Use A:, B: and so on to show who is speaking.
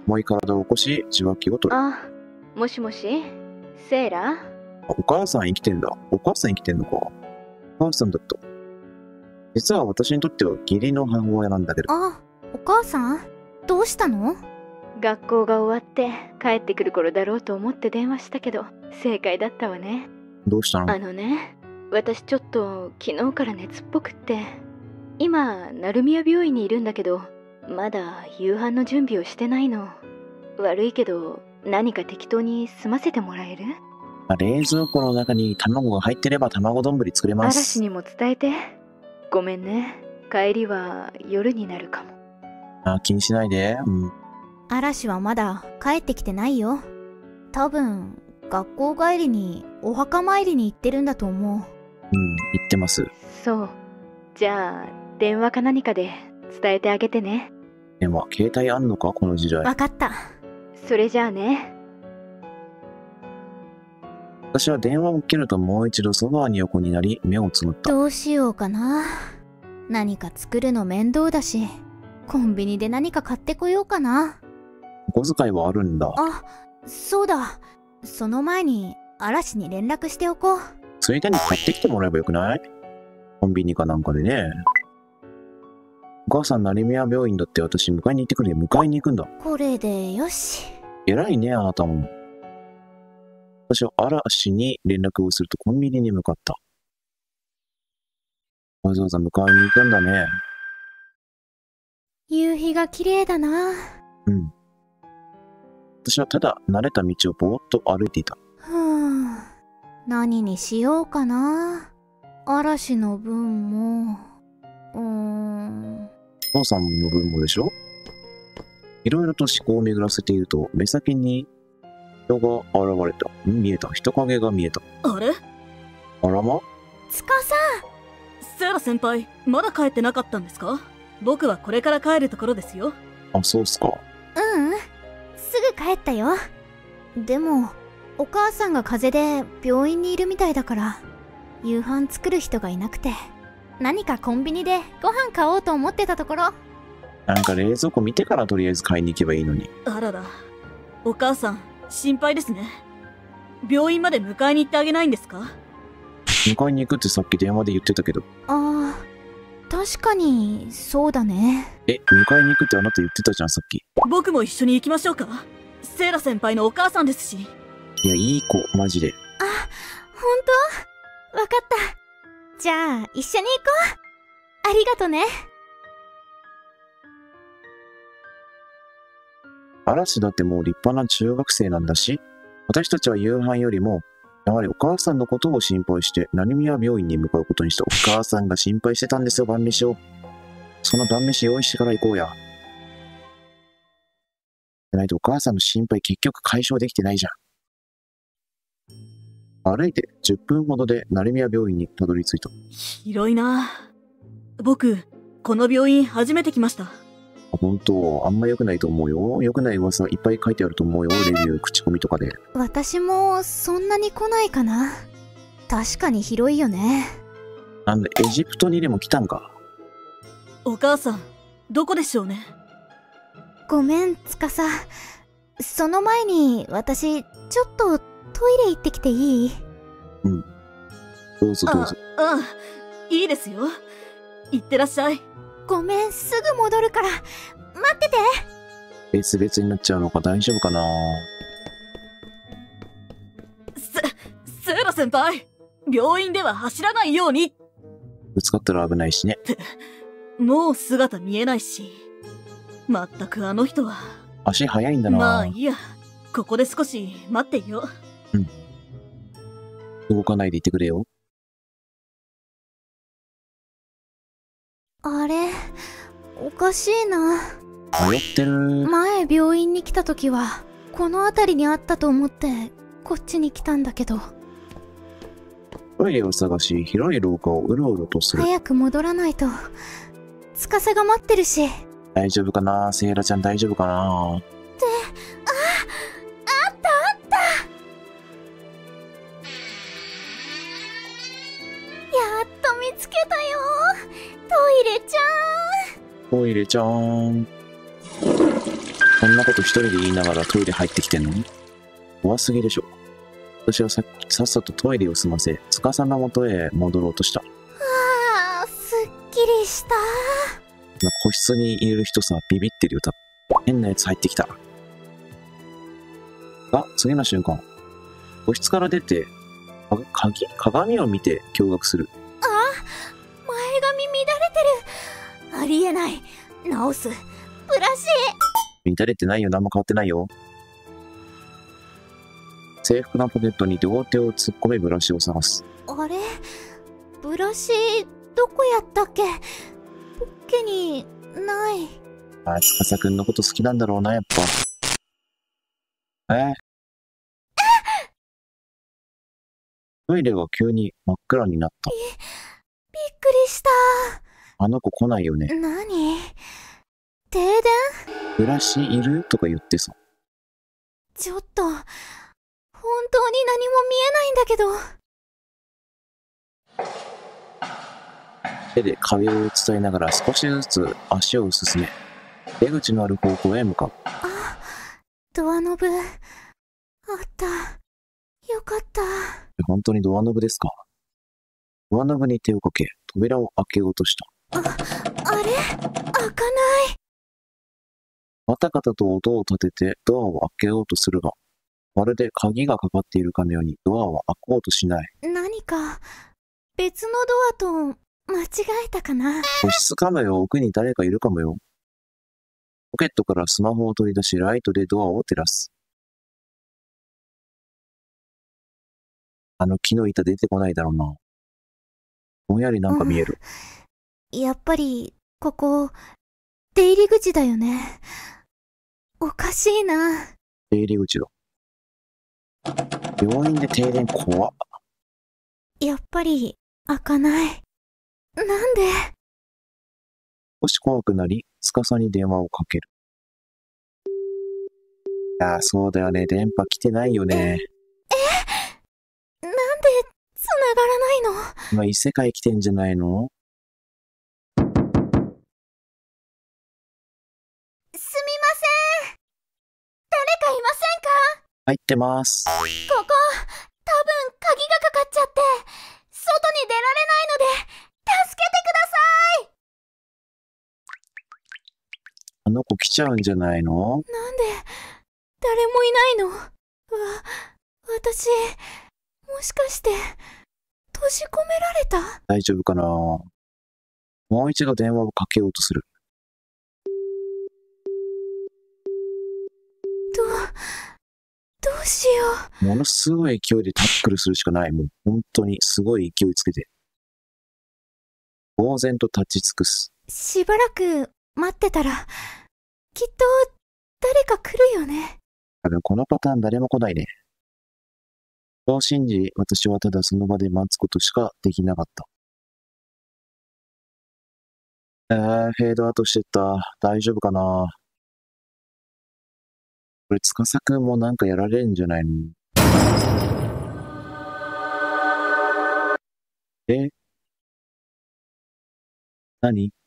A: 重い体を起こし、受話器を取る。
B: あ、もしもし、セイラ？
A: お母さん生きてんだ。お母さん生きてんのか。お母さんだった。実は私にとっては義理の母親なんだけど。
C: あ、お母さんどうしたの？
B: 学校が終わって帰ってくる頃だろうと思って電話したけど、正解だったわね。
A: どうしたの？
B: 私ちょっと昨日から熱っぽくって、今鳴宮病院にいるんだけど、まだ夕飯の準備をしてないの。悪いけど何か適当に済ませてもらえる？
A: 冷蔵庫の中に卵が入ってれば卵丼作れます。
B: 嵐にも伝えて。ごめんね、帰りは夜になるかも。
A: 気にしないで。
C: 嵐はまだ帰ってきてないよ。多分学校帰りにお墓参りに行ってるんだと思う。
A: 言ってます。
B: そう。じゃあ電話か何かで伝えてあげてね。
A: でも携帯あんのかこの時代。
C: わかった。
B: それじゃあね。
A: 私は電話を切るともう一度ソファーに横になり目をつむった。
C: どうしようかな。何か作るの面倒だし、コンビニで何か買ってこようかな。
A: お小遣いはあるんだ。
C: あ、そうだ。その前に嵐に連絡しておこう。
A: ついでに買ってきてもらえばよくない？コンビニかなんかでね。お母さん成宮病院だって。私迎えに行ってくれ。迎えに行くんだ。
C: これでよし。
A: 偉いねあなたも。私は嵐に連絡をするとコンビニに向かった。わざわざ迎えに行くんだね。
C: 夕日が綺麗だな。
A: 私はただ慣れた道をぼーっと歩いていた。
C: 何にしようかな。嵐の分も
A: お父さんの分もでしょ。いろいろと思考を巡らせていると目先に人が現れた。見えた。人影が見えた。
D: あれ？
A: あらま？
C: つかさ
D: ん。セイラ先輩、まだ帰ってなかったんですか？僕はこれから帰るところですよ。
A: あ、そうっすか。
C: すぐ帰ったよ。でもお母さんが風邪で病院にいるみたいだから、夕飯作る人がいなくて、何かコンビニでご飯買おうと思ってたところ。
A: なんか冷蔵庫見てからとりあえず買いに行けばいいのに。
D: あらら、お母さん心配ですね。病院まで迎えに行ってあげないんですか？
A: 迎えに行くってさっき電話で言ってたけど。
C: 確かにそうだね。
A: 迎えに行くってあなた言ってたじゃんさっき。
D: 僕も一緒に行きましょうか。セイラ先輩のお母さんですし。
A: いや、いい子マジで。
C: 本当？わかった。じゃあ一緒に行こう。ありがとね。
A: 嵐だってもう立派な中学生なんだし、私たちは夕飯よりもやはりお母さんのことを心配して成宮病院に向かうことにした。お母さんが心配してたんですよ、晩飯を。その晩飯用意してから行こうや。でないとお母さんの心配結局解消できてないじゃん。歩いて10分ほどで成宮病院にたどり着いた。
D: 広いな。僕、この病院初めて来ました。
A: 本当、あんま良くないと思うよ。良くない噂いっぱい書いてあると思うよ。レビュー、口コミとかで。
C: 私もそんなに来ないかな。確かに広いよね。
A: なんで、エジプトにでも来たんか。
D: お母さん、どこでしょうね。
C: ごめん、つかさ。その前に私、ちょっとトイレ行ってきていい？
A: どうぞどうぞ。
D: いいですよ。行ってらっしゃい。
C: ごめん、すぐ戻るから、待ってて。
A: 別々になっちゃうのか、大丈夫かな。
D: セイラ先輩、病院では走らないように。
A: ぶつかったら危ないしね。
D: もう姿見えないし。まったくあの人は。
A: 足早いんだな。
D: まあいいや、ここで少し待っていよ
A: う。動かないでいてくれよ。
C: あれ、おかしいな。
A: 迷ってる。
C: 前病院に来た時はこの辺りにあったと思ってこっちに来たんだけど。
A: トイレを探し、広い廊下をうろうろとする。
C: 早く戻らないと。司が待ってるし。
A: 大丈夫かな、セイラちゃん大丈夫かな。
C: あったやっと見つけたよ、トイレちゃん。
A: トイレちゃん。 こんなこと一人で言いながらトイレ入ってきてんの？怖すぎでしょ。私はさっさとトイレを済ませ、司の元へ戻ろうとした。
C: あー、すっきりした。
A: 個室にいる人さ、ビビってるよ、多分。変なやつ入ってきた。が、次の瞬間、個室から出て、鏡を見て驚愕する。
C: 前髪乱れてる。ありえない。直す。ブラシ。
A: 乱れてないよ、何も変わってないよ。制服のポケットに両手を突っ込めブラシを探す。
C: あれ、ブラシどこやったっけ？ポッケにない。
A: 司くんのこと好きなんだろうな、やっぱ。トイレが急に真っ暗になった。
C: びっくりした。
A: あの子来ないよね。
C: 何？停電？
A: ブラシいるとか言ってさ。
C: ちょっと、本当に何も見えないんだけど。
A: 手で壁を伝えながら少しずつ足を進め、出口のある方向へ向かう。
C: あ、ドアノブ、あった。よかった。
A: 本当にドアノブですか？ドアノブに手をかけ、扉を開けようとした。
C: あれ？開かない。
A: ガタガタと音を立ててドアを開けようとするが、まるで鍵がかかっているかのようにドアは開こうとしない。
C: 何か、別のドアと間違えたかな。
A: 個室かもよ、奥に誰かいるかもよ。ポケットからスマホを取り出し、ライトでドアを照らす。あの木の板出てこないだろうな。ぼんやりなんか見える。
C: やっぱり、ここ、出入り口だよね。おかしいな。
A: 出入り口だ。病院で停電怖っ。
C: やっぱり、開かない。なんで？
A: 少し怖くなり、司に電話をかける。いや、そうだよね。電波来てないよね。
C: なんで、繋がらないの？
A: 今異世界来てんじゃないの？
C: すみません。誰かいませんか？
A: 入ってます。
C: ここ、多分鍵がかかっちゃって、外に出られないので、助けてください。
A: あの子来ちゃうんじゃないの？
C: なんで、誰もいないの？私、もしかして、閉じ込められた？
A: 大丈夫かな？もう一度電話をかけようとする。
C: どうしよ
A: う。ものすごい勢いでタックルするしかない。もう本当にすごい勢いつけて。呆然と立ち尽くす。
C: しばらく待ってたら、きっと誰か来るよね。
A: 多分このパターン誰も来ないね。そう信じ、私はただその場で待つことしかできなかった。フェードアウトしてった。大丈夫かな？これ、司くんもなんかやられるんじゃないの？何？